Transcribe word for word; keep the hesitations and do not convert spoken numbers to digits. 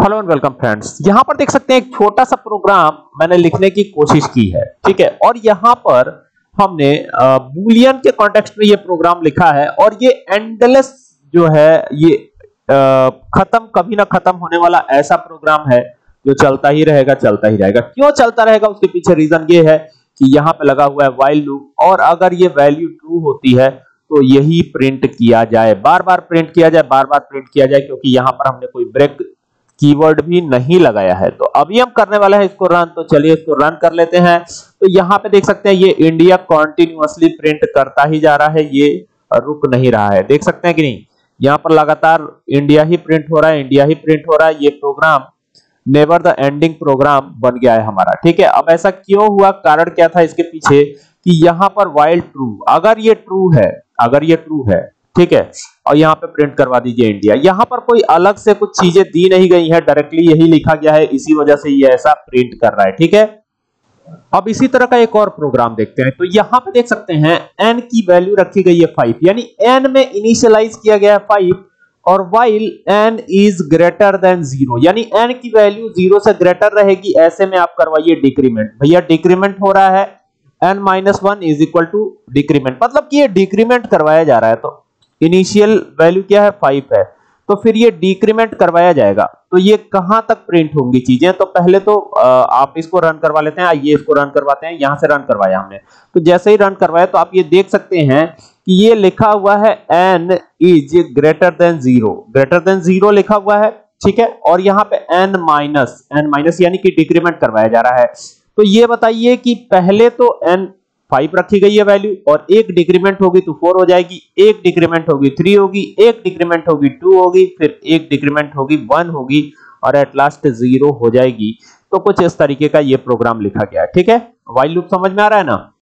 Hello and welcome friends. यहां पर देख सकते हैं एक छोटा सा प्रोग्राम मैंने लिखने की कोशिश की है, ठीक है। और यहां पर हमने बूलियन के कॉन्टेक्स्ट में ये प्रोग्राम लिखा है और ये एंडलेस जो है ये आ, खत्म कभी ना खत्म होने वाला ऐसा प्रोग्राम है जो चलता ही रहेगा चलता ही रहेगा। क्यों चलता रहेगा उसके पीछे रीजन ये है कि यहाँ पे लगा हुआ है व्हाइल लूप और अगर ये वैल्यू ट्रू होती है तो यही प्रिंट किया जाए, बार बार प्रिंट किया जाए, बार बार प्रिंट किया जाए, क्योंकि यहां पर हमने कोई ब्रेक कीवर्ड भी नहीं लगाया है। तो अभी हम करने वाले हैं इसको रन, तो चलिए इसको रन कर लेते हैं। तो यहाँ पे देख सकते हैं ये इंडिया कॉन्टिन्यूअसली प्रिंट करता ही जा रहा है, ये रुक नहीं रहा है। देख सकते हैं कि नहीं, यहाँ पर लगातार इंडिया ही प्रिंट हो रहा है, इंडिया ही प्रिंट हो रहा है। ये program never the ending program बन गया है हमारा, ठीक है। अब ऐसा क्यों हुआ, कारण क्या था इसके पीछे कि यहाँ पर व्हाइल ट्रू, अगर ये ट्रू है, अगर ये ट्रू है, ठीक है, और यहाँ पे प्रिंट करवा दीजिए इंडिया। यहाँ पर कोई अलग से कुछ चीजें दी नहीं गई है, डायरेक्टली यही लिखा गया है, इसी वजह से ये ऐसा प्रिंट कर रहा है, ठीक है। अब इसी तरह का एक और प्रोग्राम देखते हैं। तो यहाँ पे देख सकते हैं n की वैल्यू रखी गई है फाइव, यानी n में इनिशियलाइज किया गया है फाइव, और while n is greater than zero, यानी n की वैल्यू जीरो से ग्रेटर रहेगी, ऐसे में आप करवाइए डिक्रीमेंट। भैया डिक्रीमेंट हो रहा है, n minus one is equal to decrement, मतलब कि ये डिक्रीमेंट करवाया जा रहा है। तो इनिशियल वैल्यू क्या है, फाइव है, तो फिर ये डिक्रीमेंट करवाया जाएगा। तो ये कहां तक प्रिंट होंगी चीजें, तो पहले तो आप इसको रन करवा लेते हैं। आइए इसको रन करवाते हैं, यहां से रन करवाया हमने। तो जैसे ही रन करवाया तो आप ये देख सकते हैं कि ये लिखा हुआ है n is greater than zero, greater than zero लिखा हुआ है, ठीक है। और यहाँ पे n माइनस, n माइनस यानी कि डिक्रीमेंट करवाया जा रहा है। तो ये बताइए कि पहले तो n फाइव रखी गई है वैल्यू, और एक डिक्रीमेंट होगी तो फोर हो जाएगी, एक डिक्रीमेंट होगी थ्री होगी, एक डिक्रीमेंट होगी टू होगी, फिर एक डिक्रीमेंट होगी वन होगी, और एट लास्ट जीरो हो जाएगी। तो कुछ इस तरीके का ये प्रोग्राम लिखा गया है, ठीक है। व्हाइल लूप समझ में आ रहा है ना।